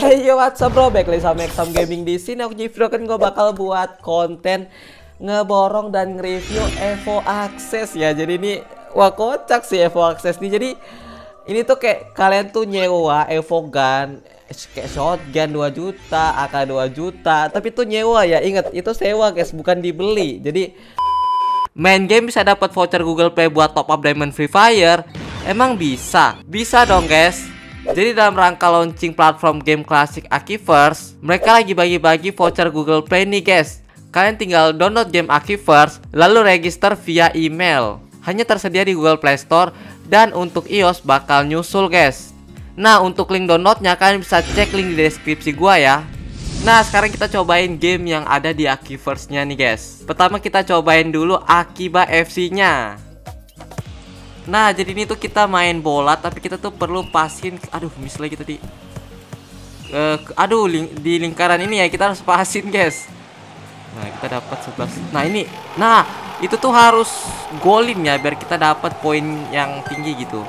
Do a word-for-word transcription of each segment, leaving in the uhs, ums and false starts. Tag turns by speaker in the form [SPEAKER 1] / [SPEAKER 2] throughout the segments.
[SPEAKER 1] Hey yo, what's up bro, balik lagi sama Exam Gaming di sini. Aku Jifro kan gue bakal buat konten ngeborong dan nge-review Evo Access ya. Jadi ini wah kocak sih Evo Access nih. Jadi ini tuh kayak kalian tuh nyewa Evo Gun kayak shotgun dua juta, A K dua juta, tapi tuh nyewa ya. Ingat itu sewa guys, bukan dibeli. Jadi main game bisa dapat voucher Google Play buat top up diamond Free Fire. Emang bisa? Bisa dong guys. Jadi dalam rangka launching platform game klasik Akiverse, mereka lagi bagi-bagi voucher Google Play nih guys. Kalian tinggal download game Akiverse, lalu register via email. Hanya tersedia di Google Play Store dan untuk iOS bakal nyusul guys. Nah untuk link downloadnya kalian bisa cek link di deskripsi gua ya. Nah sekarang kita cobain game yang ada di Akiverse-nya nih guys. Pertama kita cobain dulu Akiba F C-nya. Nah jadi ini tuh kita main bola, tapi kita tuh perlu pasin. Aduh miss lagi tadi. uh, Aduh ling di lingkaran ini ya kita harus pasin guys. Nah kita dapat sebelas. Nah ini, nah itu tuh harus golin ya biar kita dapat poin yang tinggi gitu.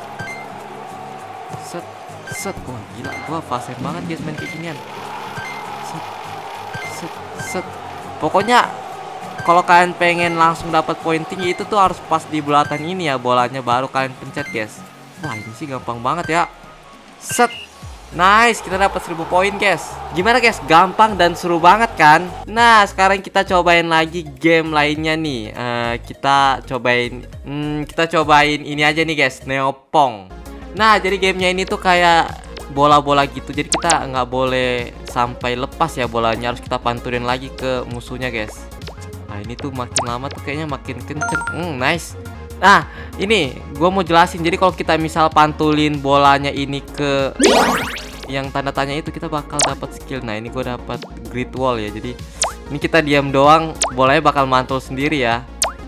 [SPEAKER 1] Set, set, wah gila, gua fasih banget guys main kayak ginian. Set, set, set. Pokoknya kalau kalian pengen langsung dapat poin tinggi itu tuh harus pas di bulatan ini ya bolanya, baru kalian pencet guys. Wah ini sih gampang banget ya. Set. Nice, kita dapat seribu poin guys. Gimana guys? Gampang dan seru banget kan? Nah sekarang kita cobain lagi game lainnya nih. uh, Kita cobain hmm, Kita cobain ini aja nih guys, Neopong. Nah jadi gamenya ini tuh kayak bola-bola gitu. Jadi kita nggak boleh sampai lepas ya bolanya, harus kita pantulin lagi ke musuhnya guys. Nah ini tuh makin lama tuh kayaknya makin kenceng. hmm, Nice. Nah ini gue mau jelasin. Jadi kalau kita misal pantulin bolanya ini ke yang tanda tanya itu, kita bakal dapat skill. Nah ini gue dapat Great Wall ya. Jadi ini kita diam doang, bolanya bakal mantul sendiri ya.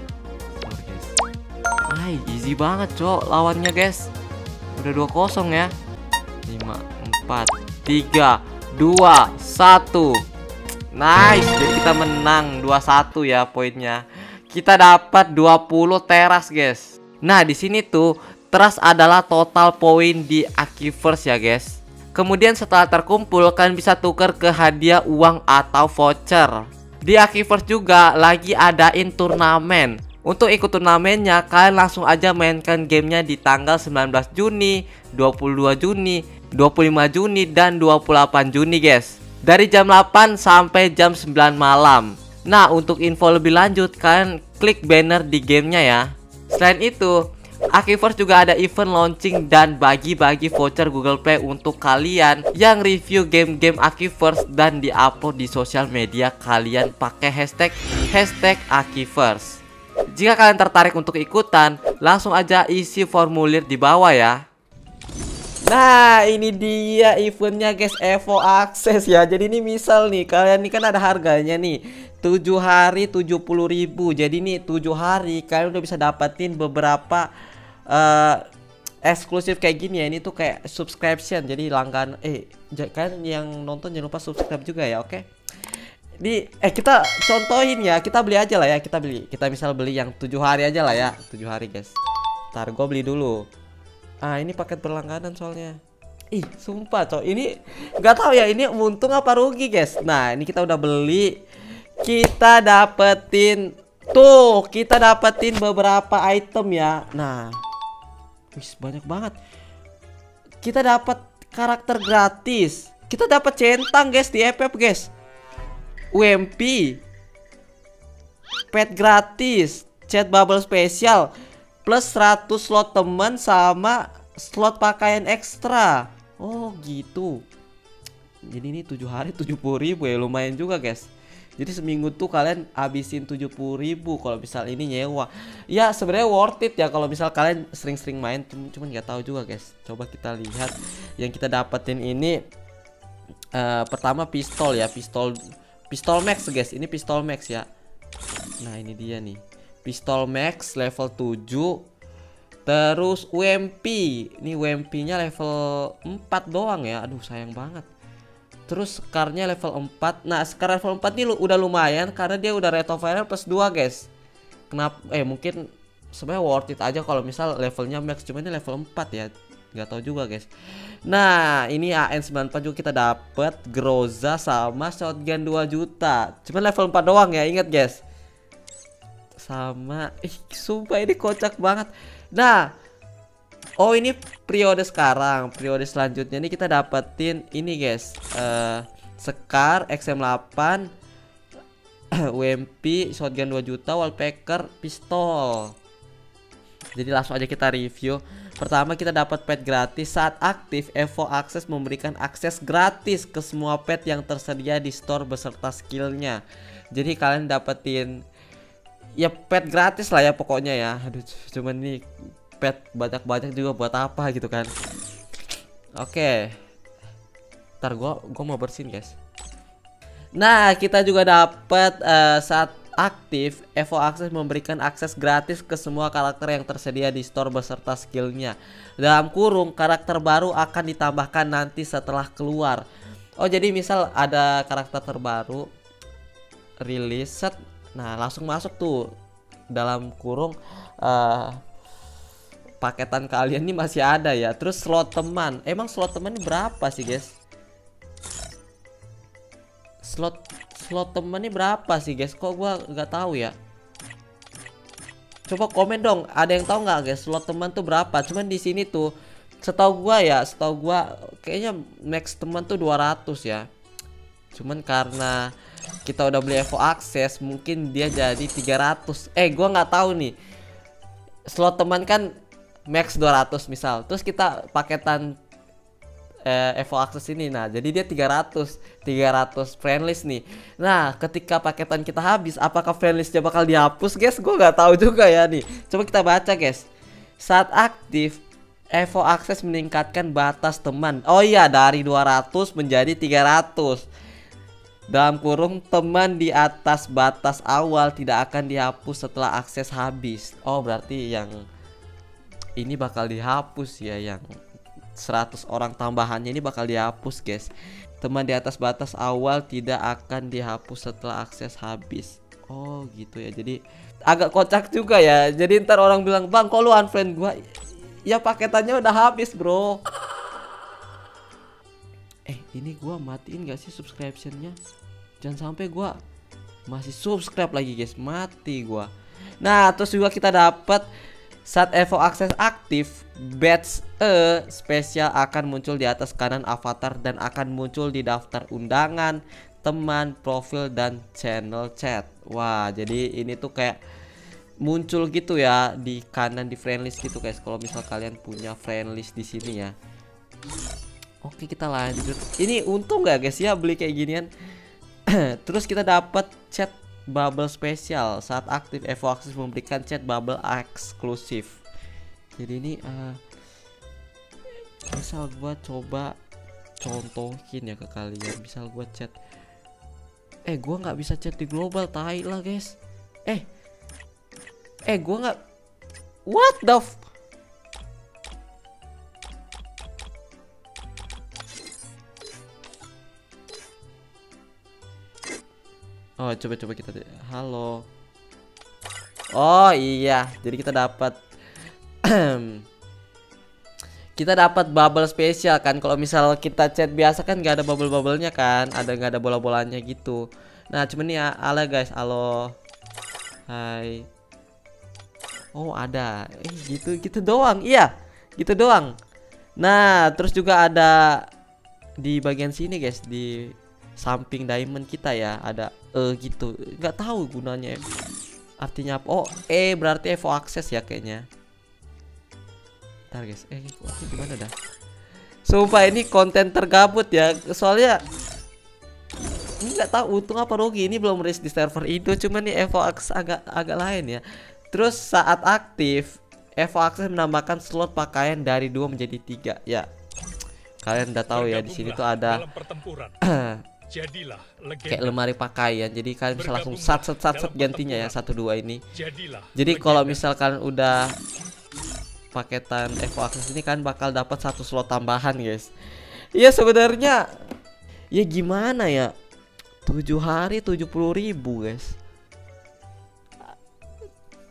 [SPEAKER 1] Ay, easy banget cok lawannya guys. Udah dua kosong ya. Lima, empat, tiga, dua, satu. Nice, jadi kita menang dua satu ya poinnya. Kita dapat dua puluh teras guys. Nah di sini tuh teras adalah total poin di Akiverse ya guys. Kemudian setelah terkumpul kalian bisa tukar ke hadiah uang atau voucher. Di Akiverse juga lagi adain turnamen. Untuk ikut turnamennya kalian langsung aja mainkan gamenya di tanggal sembilan belas Juni, dua puluh dua Juni, dua puluh lima Juni, dan dua puluh delapan Juni guys. Dari jam delapan sampai jam sembilan malam. Nah untuk info lebih lanjut kalian klik banner di gamenya ya. Selain itu Akiverse juga ada event launching dan bagi-bagi voucher Google Play untuk kalian yang review game-game Akiverse dan diupload di sosial media kalian pakai hashtag hashtag Akiverse. Jika kalian tertarik untuk ikutan, langsung aja isi formulir di bawah ya. Nah ini dia eventnya guys, Evo Access ya. Jadi ini misal nih kalian nih kan ada harganya nih tujuh hari tujuh puluh ribu. Jadi nih tujuh hari kalian udah bisa dapetin beberapa uh, eksklusif kayak gini ya. Ini tuh kayak subscription. Jadi langganan. Eh kalian yang nonton jangan lupa subscribe juga ya, oke okay? Di eh kita contohin ya, kita beli aja lah ya. Kita beli, kita misal beli yang tujuh hari aja lah ya. Tujuh hari guys. Ntar gue beli dulu. Ah ini paket berlangganan soalnya. Ih sumpah coy, ini nggak tahu ya ini untung apa rugi guys. Nah ini kita udah beli, kita dapetin tuh, kita dapetin beberapa item ya. Nah wis banyak banget. Kita dapat karakter gratis, kita dapat centang guys di F F guys, U M P, pet gratis, chat bubble spesial, plus seratus slot teman sama slot pakaian ekstra. Oh gitu. Jadi ini tujuh hari tujuh puluh ribu ya, lumayan juga guys. Jadi seminggu tuh kalian habisin tujuh puluh ribu kalau misal ini nyewa. Ya sebenarnya worth it ya kalau misal kalian sering-sering main. Cuman nggak tahu juga guys. Coba kita lihat yang kita dapetin ini. uh, Pertama pistol ya, pistol pistol max guys. Ini pistol max ya. Nah ini dia nih, pistol max level tujuh. Terus U M P. Ini U M P nya level empat doang ya. Aduh sayang banget. Terus skarnya level empat. Nah skar level empat ini udah lumayan karena dia udah rate of fire plus dua guys. Kenapa? Eh mungkin sebenarnya worth it aja kalau misal levelnya max. Cuman ini level empat ya. Nggak tahu juga guys. Nah, ini A N sembilan empat juga kita dapat Groza sama shotgun dua juta. Cuman level empat doang ya, ingat guys. Sama ih, sumpah ini kocak banget. Nah, oh ini periode sekarang, periode selanjutnya nih kita dapetin ini guys. Uh, Scar X M delapan U M P, shotgun dua juta, wallpacker, pistol. Jadi langsung aja kita review. Pertama kita dapat pet gratis saat aktif. Evo Access memberikan akses gratis ke semua pet yang tersedia di store beserta skillnya. Jadi kalian dapetin ya pet gratis lah ya pokoknya ya. Aduh, cuman nih pet banyak-banyak juga buat apa gitu kan. Oke, ntar gua gua mau bersihin guys. Nah, kita juga dapat uh, saat aktif, Evo Access memberikan akses gratis ke semua karakter yang tersedia di store beserta skillnya. Dalam kurung, karakter baru akan ditambahkan nanti setelah keluar. Oh, jadi misal ada karakter terbaru rilis set, nah langsung masuk tuh dalam kurung. Uh, paketan kalian nih masih ada ya. Terus slot teman, emang slot teman ini berapa sih guys? Slot slot teman ini berapa sih guys? Kok gua nggak tahu ya. Coba komen dong, ada yang tahu nggak guys slot teman tuh berapa? Cuman di sini tuh setahu gua ya, setahu gua kayaknya max teman tuh dua ratus ya. Cuman karena kita udah beli Evo Access mungkin dia jadi tiga ratus. Eh, gua nggak tahu nih. Slot teman kan max dua ratus misal. Terus kita paketan eh, Evo Access ini, nah jadi dia tiga ratus tiga ratus friendlist nih. Nah, ketika paketan kita habis, apakah friendlistnya bakal dihapus guys? Gue nggak tahu juga ya nih. Coba kita baca guys. Saat aktif, Evo Access meningkatkan batas teman. Oh iya, dari dua ratus menjadi tiga ratus. Dalam kurung, teman di atas batas awal tidak akan dihapus setelah akses habis. Oh, berarti yang ini bakal dihapus ya, yang seratus orang tambahannya ini bakal dihapus guys. Teman di atas batas awal tidak akan dihapus setelah akses habis. Oh gitu ya, jadi agak kocak juga ya. Jadi ntar orang bilang, bang kok lu unfriend gua? Ya paketannya udah habis bro. Eh ini gua matiin gak sih subscriptionnya? Jangan sampai gua masih subscribe lagi guys, mati gua. Nah terus juga kita dapat saat Evo Access aktif, badge E spesial akan muncul di atas kanan avatar dan akan muncul di daftar undangan, teman, profil, dan channel chat. Wah, jadi ini tuh kayak muncul gitu ya di kanan di friendlist gitu guys. Kalau misal kalian punya friendlist di sini ya. Oke, kita lanjut. Ini untung nggak guys ya beli kayak ginian. Terus kita dapat chat bubble spesial saat aktif. Evo Access memberikan chat bubble eksklusif. Jadi ini uh, misal gua coba contohin ya ke kalian. Misal gua chat, eh gua nggak bisa chat di global, tai lah guys. Eh eh gua nggak, what the f Oh, coba-coba kita, halo. Oh iya, jadi kita dapat kita dapat bubble spesial kan. Kalau misal kita chat biasa kan nggak ada bubble-bubblenya kan, ada nggak ada bola-bolanya gitu. Nah cuman nih ala guys, halo, hai. Oh ada, eh gitu gitu doang, iya gitu doang. Nah terus juga ada di bagian sini guys, di samping diamond kita ya ada E gitu, nggak tahu gunanya artinya apa. Oh E berarti Evo Access ya kayaknya. Ntar guys, eh aku gimana dah? Sumpah ini konten tergabut ya, soalnya ini nggak tahu untung apa rugi, ini belum rilis di server Indo, cuman nih Evo Access agak agak lain ya. Terus saat aktif, Evo Access menambahkan slot pakaian dari dua menjadi tiga ya. Kalian udah tahu ya, di sini tuh ada Jadilah kayak lemari pakaian, jadi kalian bisa langsung sat sat sat, sat gantinya ya satu dua ini. Jadilah jadi kalau misal kalian udah paketan Evo Access ini kan bakal dapat satu slot tambahan guys. Iya sebenarnya ya gimana ya, tujuh hari tujuh puluh ribu guys.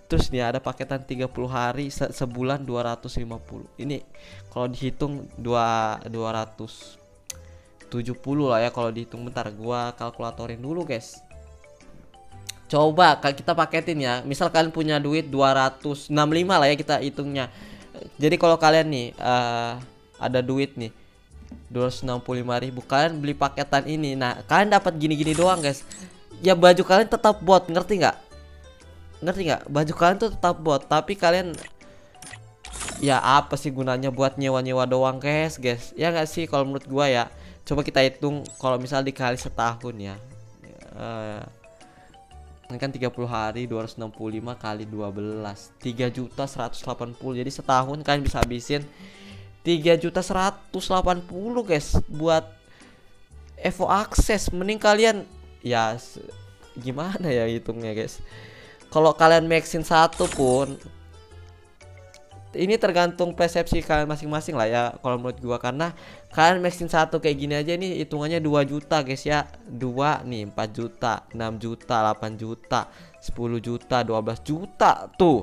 [SPEAKER 1] Terus nih ada paketan tiga puluh hari se sebulan dua ratus lima puluh. Ini kalau dihitung dua dua ratus tujuh puluh lah ya kalau dihitung. Bentar gua kalkulatorin dulu guys. Coba kita paketin ya. Misal kalian punya duit dua ratus enam puluh lima lah ya kita hitungnya. Jadi kalau kalian nih uh, ada duit nih dua ratus enam puluh lima ribu, kalian beli paketan ini. Nah, kalian dapat gini-gini doang, guys. Ya baju kalian tetap bot, ngerti nggak? Ngerti nggak? Baju kalian tuh tetap bot, tapi kalian ya apa sih gunanya buat nyewa-nyewa doang, guys, guys. Ya nggak sih kalau menurut gua ya. Coba kita hitung kalau misal dikali setahun ya. Uh, Ini kan tiga puluh hari, dua ratus enam puluh lima kali dua belas, tiga juta seratus delapan puluh. Jadi setahun kalian bisa habisin tiga juta seratus delapan puluh guys buat Evo Access. Mending kalian ya gimana ya hitungnya guys. Kalau kalian maxin satu pun ini tergantung persepsi kalian masing-masing lah ya kalau menurut gua, karena kalian maxin satu kayak gini aja nih hitungannya dua juta guys ya. Dua nih empat juta, enam juta, delapan juta, sepuluh juta, dua belas juta tuh.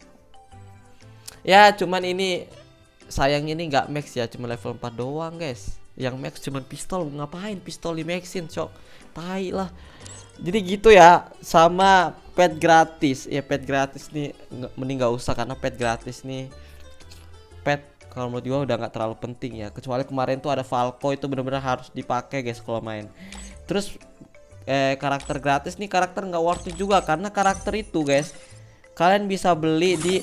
[SPEAKER 1] Ya cuman ini sayang ini nggak max ya, cuma level empat doang guys. Yang max cuman pistol, ngapain pistol di maxin cok, tai lah. Jadi gitu ya. Sama pet gratis ya, pet gratis nih mending nggak usah, karena pet gratis nih pet kalau menurut gua udah nggak terlalu penting ya. Kecuali kemarin tuh ada Falco, itu bener-bener harus dipakai guys kalau main. Terus eh, karakter gratis nih karakter nggak worth it juga, karena karakter itu guys kalian bisa beli di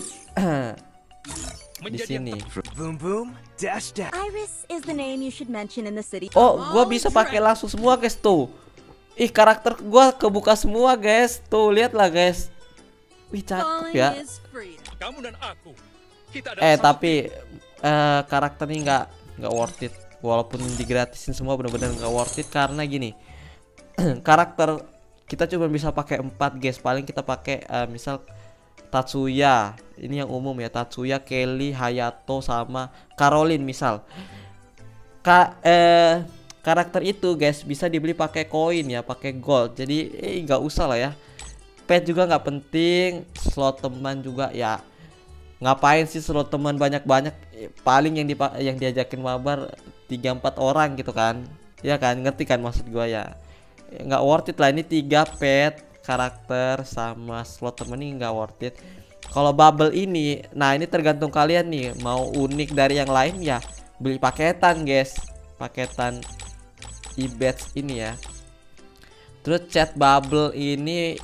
[SPEAKER 1] di sini.
[SPEAKER 2] Boom boom dash dash.
[SPEAKER 3] Iris is the name you should mention in the city.
[SPEAKER 1] Oh, gua bisa pakai langsung semua guys tuh. Ih, karakter gua kebuka semua guys. Tuh, lihatlah guys. Wih, cakep ya.
[SPEAKER 2] Kamu dan aku. Kita
[SPEAKER 1] Eh, tapi eh, karakter ini nggak nggak worth it. Walaupun digratisin semua bener-bener nggak worth it, karena gini. Karakter kita cuma bisa pakai empat guys. Paling kita pakai uh, misal Tatsuya. Ini yang umum ya, Tatsuya, Kelly, Hayato sama Caroline misal. Ka eh karakter itu guys bisa dibeli pakai koin ya, pakai gold. Jadi eh nggak usah lah ya. Pet juga nggak penting, slot teman juga ya. Ngapain sih slot teman banyak-banyak? Paling yang di yang diajakin mabar tiga empat orang gitu kan. Ya kan, ngerti kan maksud gua ya. Nggak worth it lah ini tiga pet karakter sama slot temen ini nggak worth it. Kalau bubble ini, nah ini tergantung kalian nih mau unik dari yang lain ya beli paketan guys, paketan e-badge ini ya. Terus chat bubble ini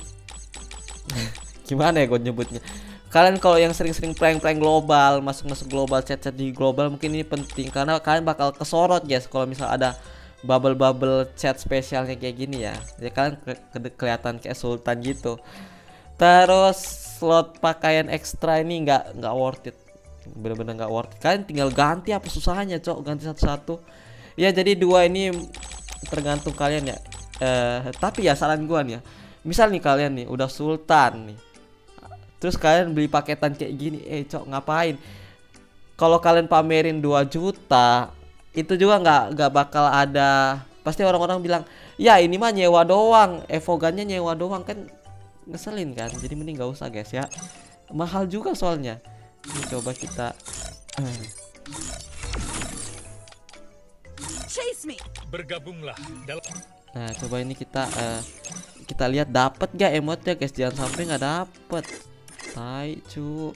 [SPEAKER 1] gimana ya gue nyebutnya. Kalian kalau yang sering-sering prank-prank global, masuk-masuk global, chat-chat di global, mungkin ini penting karena kalian bakal kesorot guys kalau misal ada bubble-bubble chat spesialnya kayak gini ya. Jadi kalian ke ke kelihatan kayak sultan gitu. Terus slot pakaian ekstra ini nggak nggak worth it, bener-bener nggak worth it. Kalian tinggal ganti, apa susahnya cok, ganti satu-satu. Ya jadi dua ini tergantung kalian ya. Eh, tapi ya saran gua nih ya, misal nih kalian nih udah sultan nih, terus kalian beli paketan kayak gini, eh cok ngapain? Kalau kalian pamerin dua juta, itu juga nggak nggak bakal ada. Pasti orang-orang bilang, ya ini mah nyewa doang, evogannya nyewa doang, kan ngeselin kan. Jadi mending nggak usah guys ya, mahal juga soalnya. Ini coba kita
[SPEAKER 2] Chase me. Bergabunglah dalam.
[SPEAKER 1] Nah coba ini kita uh, kita lihat dapat gak emotnya guys, jangan sampai nggak dapet. Tai cu.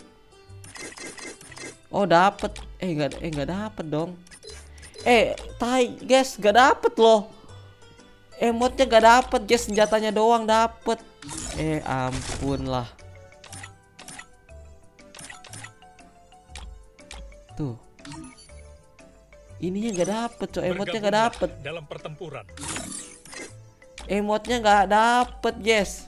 [SPEAKER 1] Oh dapet, eh nggak eh nggak dapet dong. Eh tai guys, nggak dapet loh. Emotnya nggak dapet guys, senjatanya doang dapet. Eh ampun lah. Tuh. Ininya nggak dapet cok, emotnya nggak dapet.
[SPEAKER 2] Dalam pertempuran.
[SPEAKER 1] Emotnya nggak dapet guys.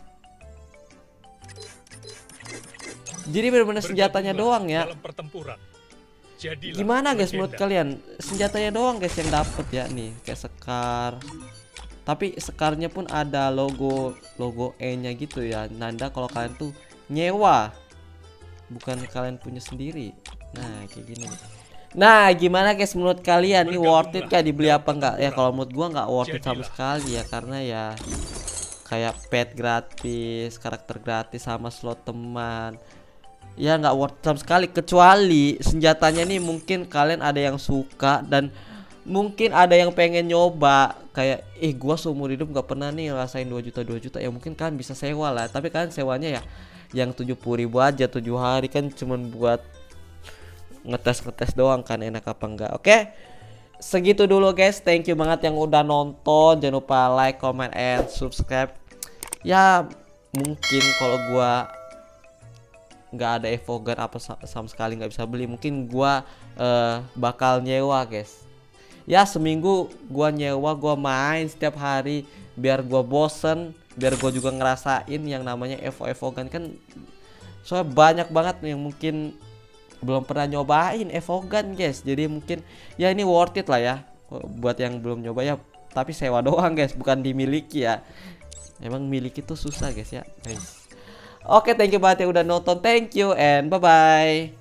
[SPEAKER 1] Jadi benar-benar senjatanya doang ya.
[SPEAKER 2] Dalam pertempuran. Jadilah
[SPEAKER 1] Gimana guys menurut
[SPEAKER 2] legenda.
[SPEAKER 1] kalian? Senjatanya doang guys yang dapet ya nih, kayak sekar. Tapi sekarnya pun ada logo logo E-nya gitu ya. Nanda kalau kalian tuh nyewa, bukan kalian punya sendiri. Nah kayak gini. Nah gimana guys menurut kalian nih, worth it kah dibeli apa enggak? Ya kalau menurut gua nggak worth it sama sekali ya, karena ya kayak pet gratis, karakter gratis sama slot teman. ya nggak worth sama sekali, kecuali senjatanya nih mungkin kalian ada yang suka dan mungkin ada yang pengen nyoba kayak eh gua seumur hidup nggak pernah nih ngerasain dua juta dua juta ya, mungkin kalian bisa sewa lah, tapi kalian sewanya ya yang tujuh puluh ribu aja, tujuh hari kan cuman buat ngetes-ngetes doang kan, enak apa enggak. Oke, segitu dulu guys, thank you banget yang udah nonton, jangan lupa like, comment, and subscribe. Ya mungkin kalau gua nggak ada Evogan apa sama sekali nggak bisa beli, mungkin gua uh, bakal nyewa guys. Ya seminggu gua nyewa, gua main setiap hari biar gua bosen, biar gua juga ngerasain yang namanya Evo Evogan kan. Soalnya banyak banget yang mungkin belum pernah nyobain Evogan guys. Jadi mungkin ya ini worth it lah ya buat yang belum nyoba ya, tapi sewa doang guys, bukan dimiliki ya. Emang miliki itu susah guys ya guys. Oke, thank you banget yang udah nonton, thank you and bye bye.